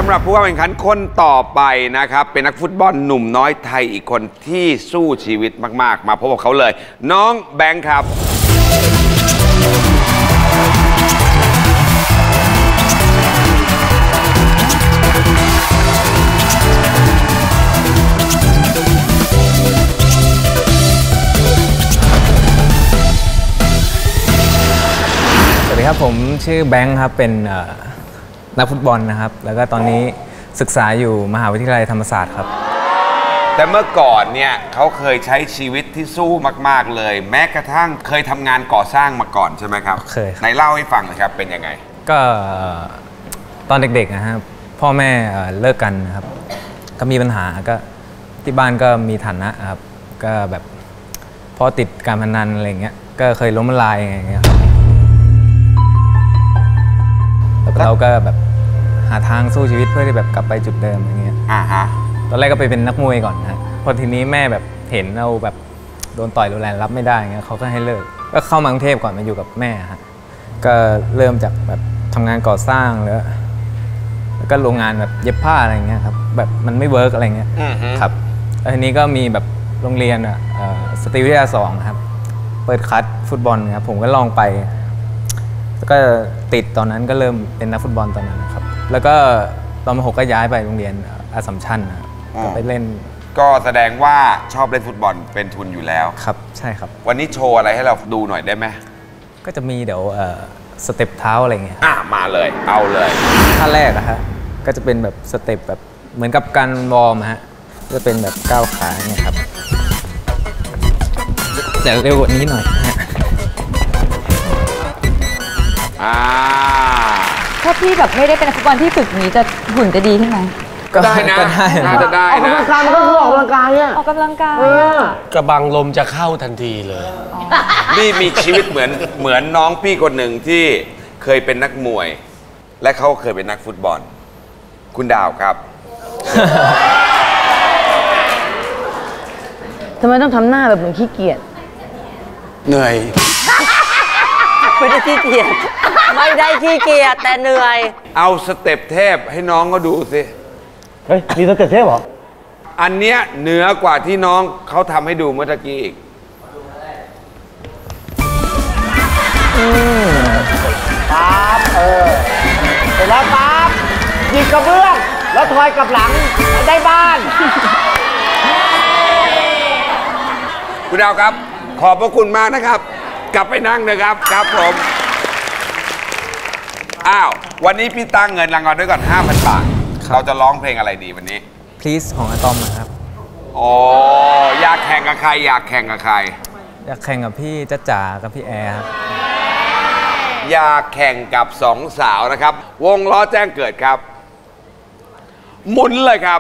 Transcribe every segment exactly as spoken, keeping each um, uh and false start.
ำหรับผู้เข้าแข่งขันคนต่อไปนะครับเป็นนักฟุตบอลหนุ่มน้อยไทยอีกคนที่สู้ชีวิตมากๆมาพบกับเขาเลยน้องแบงค์ครับสวัสดีครับผมชื่อแบงค์ครับเป็นนักฟุตบอลนะครับแล้วก็ตอนนี้ศึกษาอยู่มหาวิทยาลัยธรรมศาสตร์ครับแต่เมื่อก่อนเนี่ยเขาเคยใช้ชีวิตที่สู้มากๆเลยแม้กระทั่งเคยทำงานก่อสร้างมาก่อนใช่ไหมครับเคยไหนเล่าให้ฟังหน่อยครับเป็นยังไงก็ตอนเด็กๆนะครับพ่อแม่เลิกกันนะครับก็มีปัญหาก็ที่บ้านก็มีฐานะครับก็แบบพอติดการพนันอะไรเงี้ยก็เคยล้มละลายอย่างเงี้ยครับเราก็แบบหาทางสู้ชีวิตเพื่อที่แบบกลับไปจุดเดิมอย่างเงี้ยอ่าฮะตอนแรกก็ไปเป็นนักมวยก่อนนะพอทีนี้แม่แบบเห็นเราแบบโดนต่อยรุนแรงรับไม่ได้เงี้ยเขาก็ให้เลิกก็เข้ามากรุงเทพก่อนมาอยู่กับแม่ฮะก็เริ่มจากแบบทำงานก่อสร้างแล้วแล้วก็โรงงานแบบเย็บผ้าอะไรเงี้ยครับแบบมันไม่เวิร์กอะไรเงี้ยครับแล้วทีนี้ก็มีแบบโรงเรียนอ่ะสตรีวิทยาสองครับเปิดคัดฟุตบอลครับผมก็ลองไปก็ติดตอนนั้นก็เริ่มเป็นนักฟุตบอลตอนนั้นครับแล้วก็ตอนมหกก็ย้ายไปโรงเรียนอัสสัมชัญนะก็ไปเล่นก็แสดงว่าชอบเล่นฟุตบอลเป็นทุนอยู่แล้วครับใช่ครับวันนี้โชว์อะไรให้เราดูหน่อยได้ไหมก็จะมีเดี๋ยวสเต็ปเท้าอะไรเงี้ยอ่ะมาเลยเอาเลยท่าแรกอะฮะก็จะเป็นแบบสเต็ปแบบเหมือนกับการวอร์มฮะจะเป็นแบบก้าวขาเนี่ยครับแต่เร็วกว่านี้หน่อยฮะถ้าพี่แบบไม่ได้เป็นนักฟุตบอลที่ฝึกนี้จะหุ่นจะดีขึ้นไหมก็ได้นะน่าจะได้นะออกกำลังกายมันก็คือออกกำลังกายเนี่ยออกกำลังกายกระบังลมจะเข้าทันทีเลยนี่มีชีวิตเหมือนเหมือนน้องพี่คนหนึ่งที่เคยเป็นนักมวยและเขาเคยเป็นนักฟุตบอลคุณดาวครับทำไมต้องทำหน้าแบบเหมือนขี้เกียจเหนื่อยไม่ได้ขี้เกียจไม่ได้ขี้เกียจแต่เหนื่อยเอาสเต็ปเทพให้น้องก็ดูสิเฮ้ยมีสเต็ปเทพเหรออันเนี้ยเหนือกว่าที่น้องเขาทำให้ดูเมื่อกี้อีกปั๊บเออเสร็จแล้วปั๊บหยิบกระเบื้องแล้วถอยกลับหลังได้บ้านคุณดาวครับขอบพระคุณมากนะครับกลับไปนั่งนะครับครับผมอ้าววันนี้พี่ตั้งเงินรางวัลด้วยก่อน ห้าพัน บาทเราจะร้องเพลงอะไรดีวันนี้ Please ของอะตอมนะครับโอ้อยากแข่งกับใครอยากแข่งกับใครอยากแข่งกับพี่จ๊ะจ๋ากับพี่แอร์ครับอยากแข่งกับสองสาวนะครับวงล้อแจ้งเกิดครับหมุนเลยครับ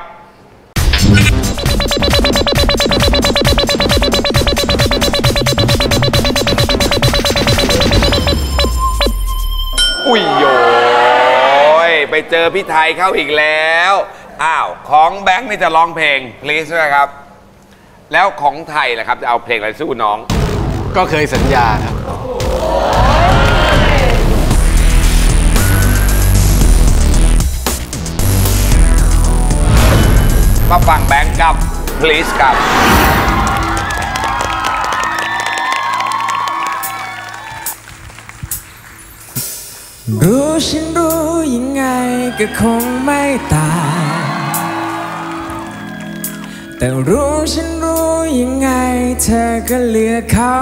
อุ้ยโยยไปเจอพี่ไทยเข้าอีกแล้วอ้าวของแบงค์นี่จะร้องเพลง please ใช่ไหมครับแล้วของไทยล่ะครับจะเอาเพลงอะไรสู้น้องก็เคยสัญญาครับมาฟังแบงค์กับ please ครับรู้ฉันรู้ยังไงก็คงไม่ตายแต่รู้ฉันรู้ยังไงเธอก็เลือกเขา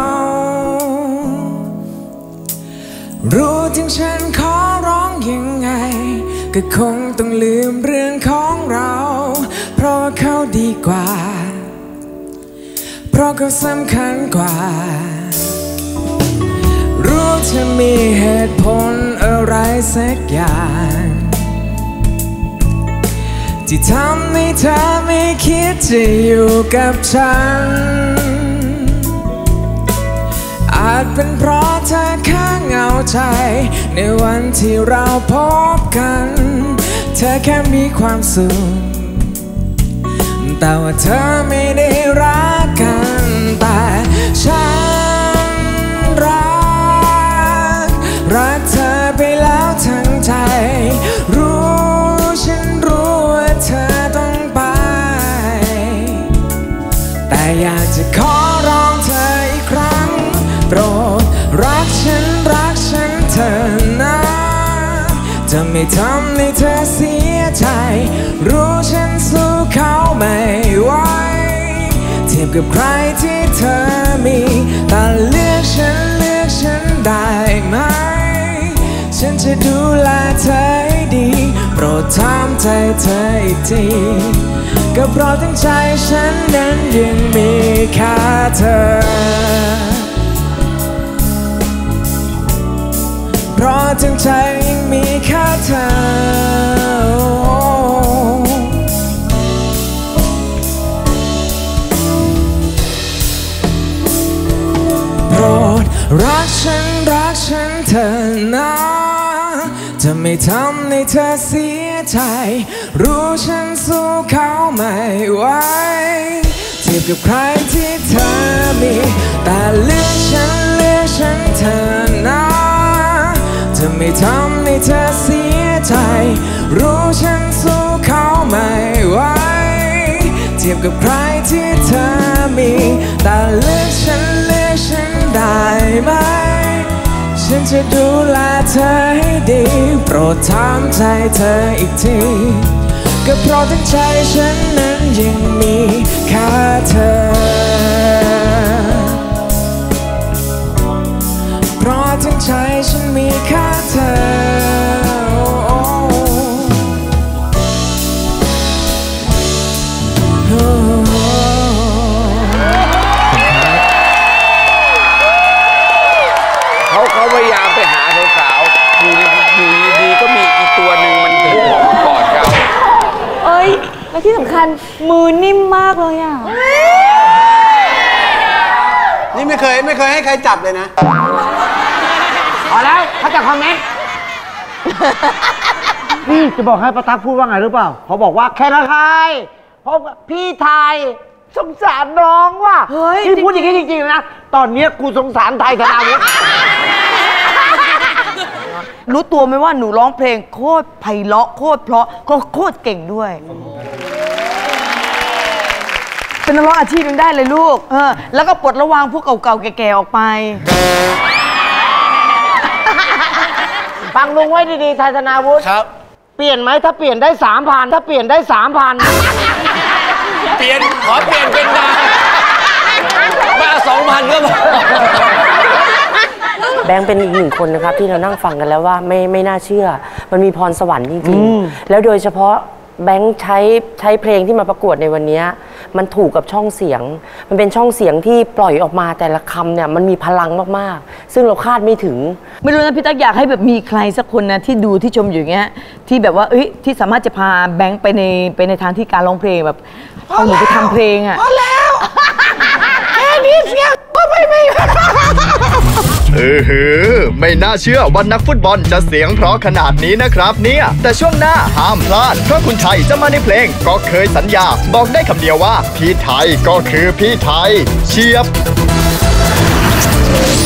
รู้ถึงฉันขอร้องยังไงก็คงต้องลืมเรื่องของเราเพราะว่าเขาดีกว่าเพราะเขาสำคัญกว่ารู้เธอมีเหตุผลอะไรสักอย่างที่ทำให้เธอไม่คิดจะอยู่กับฉันอาจเป็นเพราะเธอแค่เหงาใจในวันที่เราพบกันเธอแค่มีความสุขแต่ว่าเธอไม่ได้รักกันแต่ฉันรักรักเธอไปแล้วทั้งใจรู้ฉันรู้จะไม่ทำให้เธอเสียใจรู้ฉันสู้เขาไม่ไหวเทียบกับใครที่เธอมีแต่เลือกฉันเลือกฉันได้ไหมฉันจะดูแลเธอให้ดีโปรดถามใจเธออีกทีก็เพราะทั้งใจฉันนั้นยังมีค่าเธอเพราะทั้งใจยังมีค่าเธอโปรดรักฉันรักฉันเธอนะจะไม่ทำให้เธอเสียใจรู้ฉันสู้เขาไม่ไหวเทียบกับใครที่เธอมีแต่เลือกฉันเลือกฉันเธอนะจะไม่ทำให้เธอเสียใจรู้ฉันสู้เขาไม่ไหวเทียบกับใครที่เธอมีแต่เลือกฉันเลือกฉันได้ไหมฉันจะดูแลเธอให้ดีโปรดถามใจเธออีกทีก็เพราะทั้งใจฉันนั้นยังมีค่าเธอเพราะทั้งใจฉันมีค่าเธอเขาเขาพยายามไปหาสาวๆอยู่อยู่ดีๆก็มีอีกตัวหนึ่งมันพุ่งออกมากอดเขาเอ้ยและที่สำคัญมือนิ่มมากเลยอ่ะนี่ไม่เคยไม่เคยให้ใครจับเลยนะพอแล้วเขาจะคอมเมนต์พี่จะบอกให้ป้าตั๊กพูดว่าไงหรือเปล่าเขาบอกว่าแค่ละใครเพราะพี่ไทยสงสารน้องว่ะพี่พูดอย่างนี้จริงๆนะตอนนี้กูสงสารไทยธนาวุฒิรู้ตัวไหมว่าหนูร้องเพลงโคตรไพเราะโคตรเพราะก็โคตรเก่งด้วยเป็นนักร้องอาชีพยังได้เลยลูกเออแล้วก็ปลดระวางพวกเก่าๆแก่ๆออกไปฟังลุงไว้ดีๆไทยธนาวุฒิครับเปลี่ยนไหมถ้าเปลี่ยนได้สามพันถ้าเปลี่ยนได้สามพันเปลี่ยนขอเปลี่ยนเป็นดามาสองพันก็พอแบงค์เป็นอีกหนึ่งคนนะครับที่เรานั่งฟังกันแล้วว่าไม่ไม่น่าเชื่อมันมีพรสวรรค์จริงๆแล้วโดยเฉพาะแบงค์ใช้ใช้เพลงที่มาประกวดในวันนี้มันถูกกับช่องเสียงมันเป็นช่องเสียงที่ปล่อยออกมาแต่ละคำเนี่ยมันมีพลังมากๆซึ่งเราคาดไม่ถึงไม่รู้นะพี่ตั๊กอยากให้แบบมีใครสักคนนะที่ดูที่ชมอยู่อย่างเงี้ยที่แบบว่าเอ้ยที่สามารถจะพาแบงค์ไปในไปในทางที่การร้องเพลงแบบเอาหนูไปทำเพลงอ่ะพอแล้วแค่นี้เสียงก็ไม่ไม่เออเฮ้อไม่น่าเชื่อว่านักฟุตบอลจะเสียงเพราะขนาดนี้นะครับเนี่ยแต่ช่วงหน้าห้ามพลาดเพราะคุณไทยจะมาในเพลงก็เคยสัญญาบอกได้คำเดียวว่าพี่ไทยก็คือพี่ไทยเชียบ